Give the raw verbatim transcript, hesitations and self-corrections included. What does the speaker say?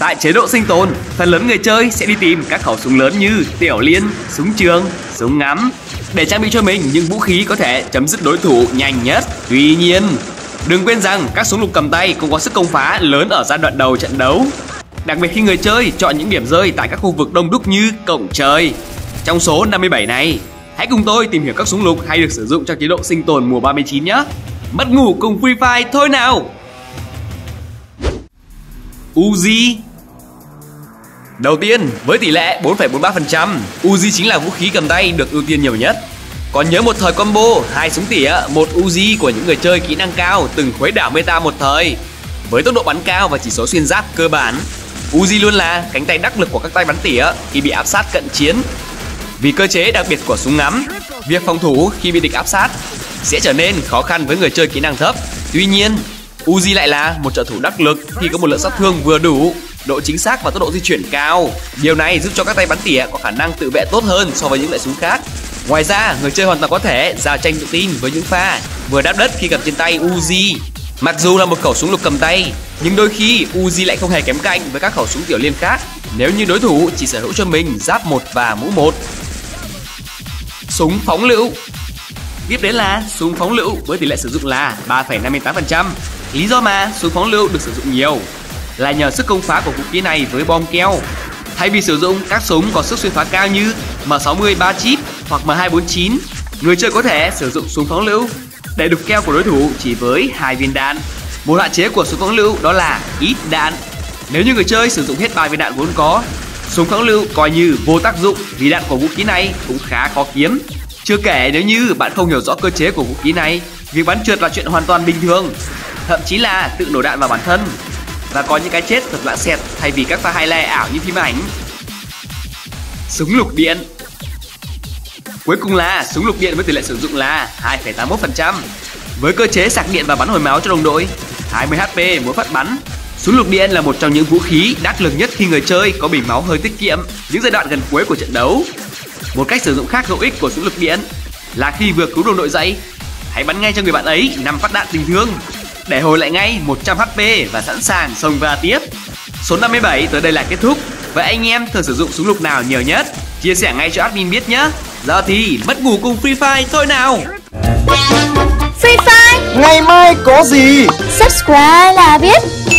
Tại chế độ sinh tồn, phần lớn người chơi sẽ đi tìm các khẩu súng lớn như tiểu liên, súng trường, súng ngắm để trang bị cho mình những vũ khí có thể chấm dứt đối thủ nhanh nhất. Tuy nhiên, đừng quên rằng các súng lục cầm tay cũng có sức công phá lớn ở giai đoạn đầu trận đấu, đặc biệt khi người chơi chọn những điểm rơi tại các khu vực đông đúc như cổng trời. Trong số năm mươi bảy này, hãy cùng tôi tìm hiểu các súng lục hay được sử dụng trong chế độ sinh tồn mùa ba mươi chín nhé. Mất ngủ cùng Free Fire thôi nào. Uzi. Đầu tiên, với tỷ lệ bốn phẩy bốn mươi ba phần trăm, Uzi chính là vũ khí cầm tay được ưu tiên nhiều nhất. Còn nhớ một thời combo hai súng tỉa, một Uzi của những người chơi kỹ năng cao từng khuấy đảo meta một thời. Với tốc độ bắn cao và chỉ số xuyên giáp cơ bản, Uzi luôn là cánh tay đắc lực của các tay bắn tỉa khi bị áp sát cận chiến. Vì cơ chế đặc biệt của súng ngắm, việc phòng thủ khi bị địch áp sát sẽ trở nên khó khăn với người chơi kỹ năng thấp. Tuy nhiên, Uzi lại là một trợ thủ đắc lực khi có một lượng sát thương vừa đủ, độ chính xác và tốc độ di chuyển cao. Điều này giúp cho các tay bắn tỉa có khả năng tự vệ tốt hơn so với những loại súng khác. Ngoài ra, người chơi hoàn toàn có thể giao tranh tự tin với những pha vừa đáp đất khi cầm trên tay Uzi. Mặc dù là một khẩu súng lục cầm tay, nhưng đôi khi Uzi lại không hề kém cạnh với các khẩu súng tiểu liên khác nếu như đối thủ chỉ sở hữu cho mình giáp một và mũ một. Súng phóng lựu. Tiếp đến là súng phóng lựu với tỷ lệ sử dụng là ba phẩy năm mươi tám phần trăm. Lý do mà súng phóng lựu được sử dụng nhiều là nhờ sức công phá của vũ khí này với bom keo. Thay vì sử dụng các súng có sức xuyên phá cao như M sáu mươi ba chip hoặc M hai bốn chín, người chơi có thể sử dụng súng phóng lựu để đục keo của đối thủ chỉ với hai viên đạn. Một hạn chế của súng phóng lựu đó là ít đạn. Nếu như người chơi sử dụng hết ba viên đạn vốn có, súng phóng lựu coi như vô tác dụng vì đạn của vũ khí này cũng khá khó kiếm. Chưa kể nếu như bạn không hiểu rõ cơ chế của vũ khí này, việc bắn trượt là chuyện hoàn toàn bình thường, thậm chí là tự nổ đạn vào bản thân, và có những cái chết thật lãng xẹt thay vì các pha highlight ảo như phim ảnh. Súng lục điện. Cuối cùng là súng lục điện với tỷ lệ sử dụng là hai phẩy tám mươi mốt phần trăm. Với cơ chế sạc điện và bắn hồi máu cho đồng đội, hai mươi H P mỗi phát bắn, súng lục điện là một trong những vũ khí đắc lực nhất khi người chơi có bình máu hơi tiết kiệm những giai đoạn gần cuối của trận đấu. Một cách sử dụng khác hữu ích của súng lục điện là khi vừa cứu đồng đội dậy, hãy bắn ngay cho người bạn ấy năm phát đạn tình thương để hồi lại ngay một trăm H P và sẵn sàng xông va tiếp. Số năm mươi bảy tới đây là kết thúc. Vậy anh em thường sử dụng súng lục nào nhiều nhất? Chia sẻ ngay cho admin biết nhé. Giờ thì mất ngủ cùng Free Fire thôi nào. Free Fire ngày mai có gì? Subscribe là biết.